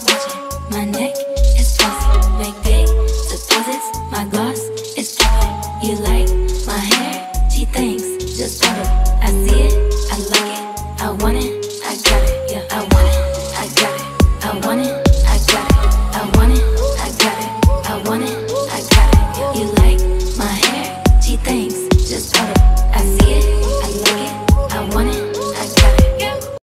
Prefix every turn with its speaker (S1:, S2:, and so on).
S1: stop watching. My neck is fuzzy, make big deposits. My gloss is popping. You like